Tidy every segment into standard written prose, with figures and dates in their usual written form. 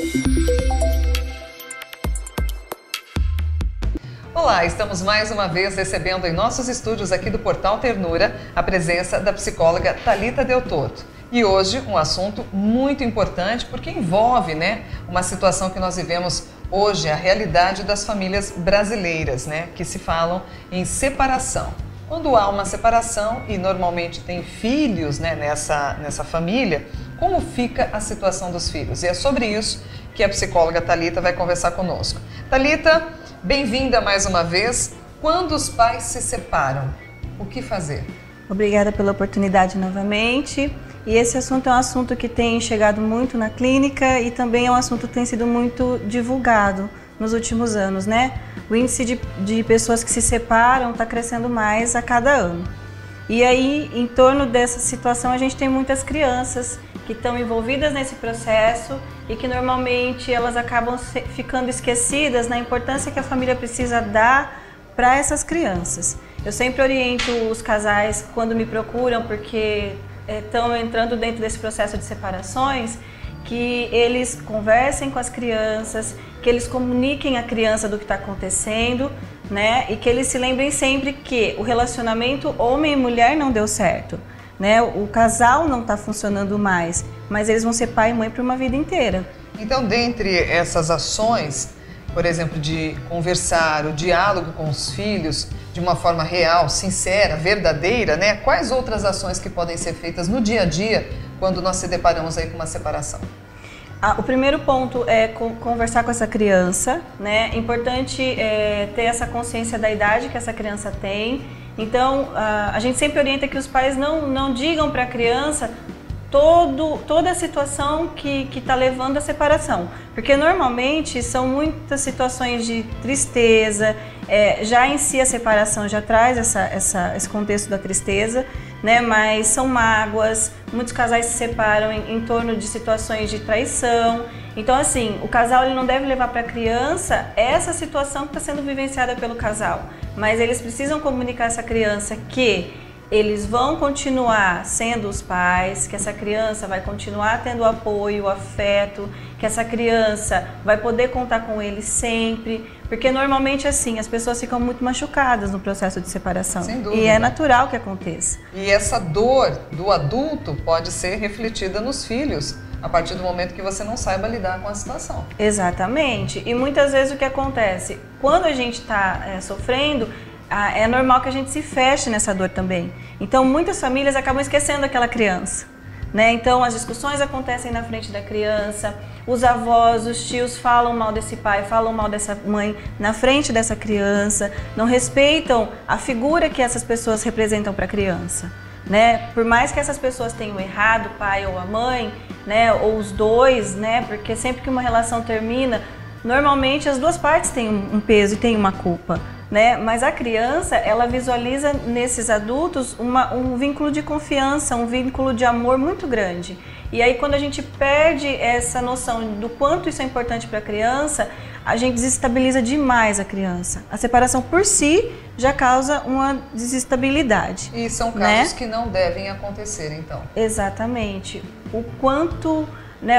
Olá, estamos mais uma vez recebendo em nossos estúdios aqui do Portal Ternura a presença da psicóloga Thalita Del Toto. E hoje um assunto muito importante porque envolve, uma situação que nós vivemos hoje, a realidade das famílias brasileiras, que se falam em separação. Quando há uma separação e normalmente tem filhos, nessa família, como fica a situação dos filhos? E é sobre isso que a psicóloga Thalita vai conversar conosco. Thalita, bem-vinda mais uma vez. Quando os pais se separam, o que fazer? Obrigada pela oportunidade novamente. E esse assunto é um assunto que tem chegado muito na clínica e também é um assunto que tem sido muito divulgado nos últimos anos, O índice de pessoas que se separam está crescendo mais a cada ano. E aí, em torno dessa situação, a gente tem muitas crianças que estão envolvidas nesse processo e que normalmente elas acabam ficando esquecidas na importância que a família precisa dar para essas crianças. Eu sempre oriento os casais quando me procuram porque estão entrando dentro desse processo de separações, que eles conversem com as crianças, que eles comuniquem à criança do que está acontecendo, e que eles se lembrem sempre que o relacionamento homem e mulher não deu certo, O casal não está funcionando mais, mas eles vão ser pai e mãe por uma vida inteira. Então, dentre essas ações, por exemplo, de conversar, o diálogo com os filhos de uma forma real, sincera, verdadeira, quais outras ações que podem ser feitas no dia a dia quando nós se deparamos aí com uma separação? O primeiro ponto é conversar com essa criança, É importante ter essa consciência da idade que essa criança tem. Então, a gente sempre orienta que os pais não digam para a criança toda a situação que está levando à separação. Porque normalmente são muitas situações de tristeza, já em si a separação já traz esse contexto da tristeza, mas são mágoas, muitos casais se separam em torno de situações de traição. Então assim, o casal ele não deve levar para a criança essa situação que está sendo vivenciada pelo casal, mas eles precisam comunicar a essa criança que eles vão continuar sendo os pais, que essa criança vai continuar tendo apoio, afeto, que essa criança vai poder contar com eles sempre, porque normalmente assim, as pessoas ficam muito machucadas no processo de separação. Sem dúvida. E é natural que aconteça. E essa dor do adulto pode ser refletida nos filhos, a partir do momento que você não saiba lidar com a situação. Exatamente. E muitas vezes o que acontece, quando a gente está sofrendo, é normal que a gente se feche nessa dor também. Então muitas famílias acabam esquecendo aquela criança, Então as discussões acontecem na frente da criança, os avós, os tios falam mal desse pai, falam mal dessa mãe na frente dessa criança, não respeitam a figura que essas pessoas representam para a criança, Por mais que essas pessoas tenham errado, o pai ou a mãe, ou os dois, Porque sempre que uma relação termina, normalmente as duas partes têm um peso e têm uma culpa. Mas a criança, ela visualiza nesses adultos um vínculo de confiança, um vínculo de amor muito grande. E aí quando a gente perde essa noção do quanto isso é importante para a criança, a gente desestabiliza demais a criança. A separação por si já causa uma desestabilidade. E são casos que não devem acontecer, então. Exatamente. O quanto...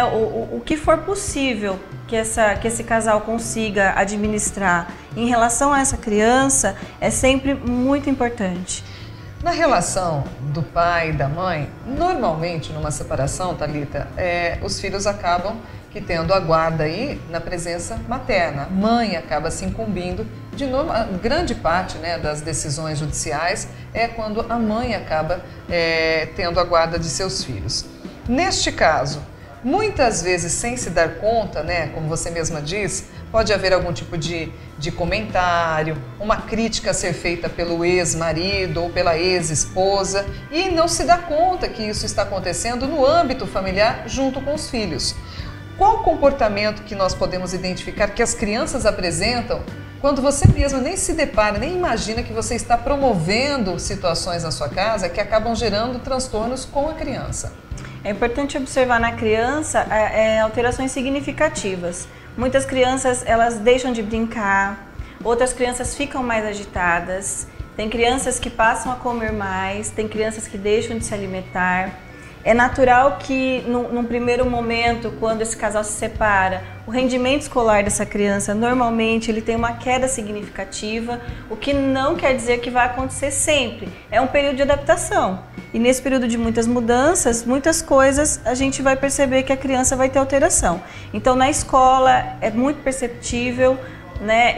o que for possível que esse casal consiga administrar em relação a essa criança é sempre muito importante. Na relação do pai e da mãe, normalmente numa separação, Thalita, os filhos acabam tendo a guarda aí na presença materna. A mãe acaba se incumbindo, de novo, a grande parte das decisões judiciais é quando a mãe acaba tendo a guarda de seus filhos. Neste caso, muitas vezes, sem se dar conta, como você mesma diz, pode haver algum tipo de comentário, uma crítica a ser feita pelo ex-marido ou pela ex-esposa e não se dá conta que isso está acontecendo no âmbito familiar junto com os filhos. Qual o comportamento que nós podemos identificar que as crianças apresentam quando você mesmo nem se depara, nem imagina que você está promovendo situações na sua casa que acabam gerando transtornos com a criança? É importante observar na criança alterações significativas. Muitas crianças elas deixam de brincar, outras crianças ficam mais agitadas, tem crianças que passam a comer mais, tem crianças que deixam de se alimentar. É natural que, num primeiro momento, quando esse casal se separa, o rendimento escolar dessa criança, normalmente, ele tem uma queda significativa, o que não quer dizer que vai acontecer sempre. É um período de adaptação. E nesse período de muitas mudanças, muitas coisas, a gente vai perceber que a criança vai ter alteração. Então, na escola, é muito perceptível, né?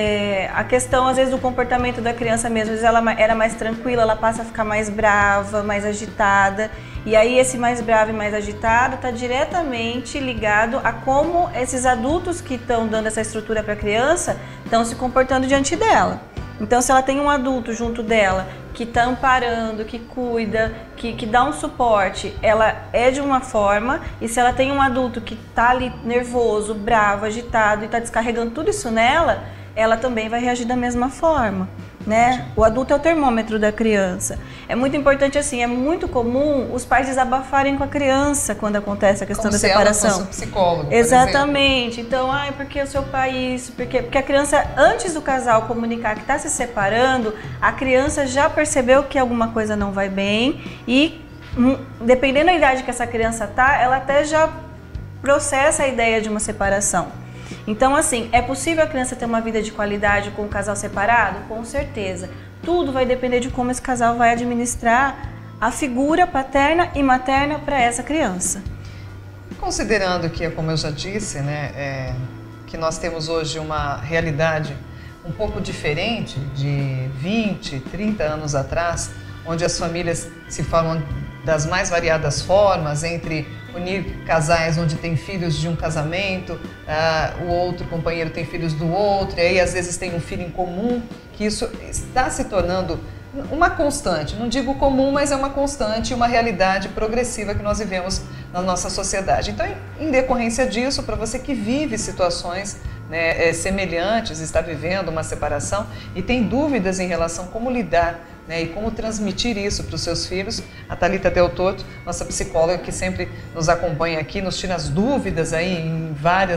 E a questão, às vezes, do comportamento da criança mesmo, às vezes ela era mais tranquila, ela passa a ficar mais brava, mais agitada. E aí esse mais bravo e mais agitado está diretamente ligado a como esses adultos que estão dando essa estrutura para a criança estão se comportando diante dela. Então, se ela tem um adulto junto dela que está amparando, que cuida, que dá um suporte, ela é de uma forma, e se ela tem um adulto que está ali nervoso, bravo, agitado e está descarregando tudo isso nela, ela também vai reagir da mesma forma, né? O adulto é o termômetro da criança. É muito importante assim, é muito comum os pais desabafarem com a criança quando acontece a questão da separação. Como se ela fosse um psicólogo, exatamente. Então, porque o seu pai isso, porque a criança, antes do casal comunicar que está se separando, a criança já percebeu que alguma coisa não vai bem e, dependendo da idade que essa criança tá, ela até já processa a ideia de uma separação. Então, assim, é possível a criança ter uma vida de qualidade com o casal separado? Com certeza. Tudo vai depender de como esse casal vai administrar a figura paterna e materna para essa criança. Considerando que, como eu já disse, né, que nós temos hoje uma realidade um pouco diferente de 20, 30 anos atrás, onde as famílias se falam das mais variadas formas, entre unir casais onde tem filhos de um casamento, o outro companheiro tem filhos do outro, e aí às vezes tem um filho em comum, que isso está se tornando uma constante, não digo comum, mas é uma constante, uma realidade progressiva que nós vivemos na nossa sociedade. Então, em decorrência disso, para você que vive situações, né, semelhantes, está vivendo uma separação e tem dúvidas em relação a como lidar, né, e como transmitir isso para os seus filhos, a Thalita Del Toto, nossa psicóloga que sempre nos acompanha aqui, nos tira as dúvidas aí em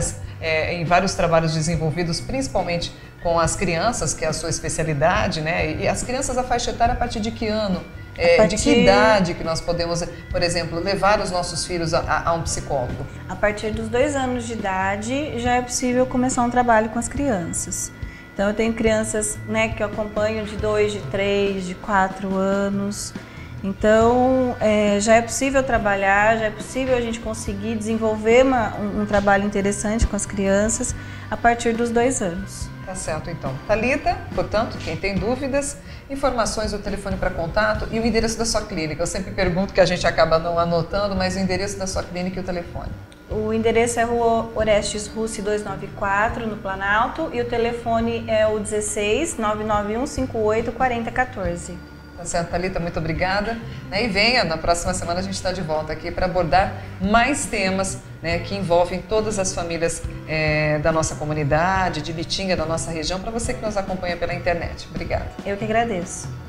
vários trabalhos desenvolvidos, principalmente com as crianças, que é a sua especialidade, né? E as crianças, a faixa etária, a partir de que ano? De que idade que nós podemos, por exemplo, levar os nossos filhos a um psicólogo? A partir dos 2 anos de idade já é possível começar um trabalho com as crianças. Então eu tenho crianças, né, que eu acompanho de 2, de 3, de 4 anos. Então já é possível trabalhar, já é possível a gente conseguir desenvolver um trabalho interessante com as crianças a partir dos 2 anos. Tá certo, então. Thalita, portanto, quem tem dúvidas, informações, o telefone para contato e o endereço da sua clínica. Eu sempre pergunto, que a gente acaba não anotando, mas o endereço da sua clínica e o telefone. O endereço é Rua Orestes Russi 294, no Planalto, e o telefone é o 16 991 58 40 14. Tá certo, Thalita, muito obrigada. E venha, na próxima semana a gente está de volta aqui para abordar mais temas, né, que envolvem todas as famílias da nossa comunidade, de Bitinga, da nossa região, para você que nos acompanha pela internet. Obrigada. Eu que agradeço.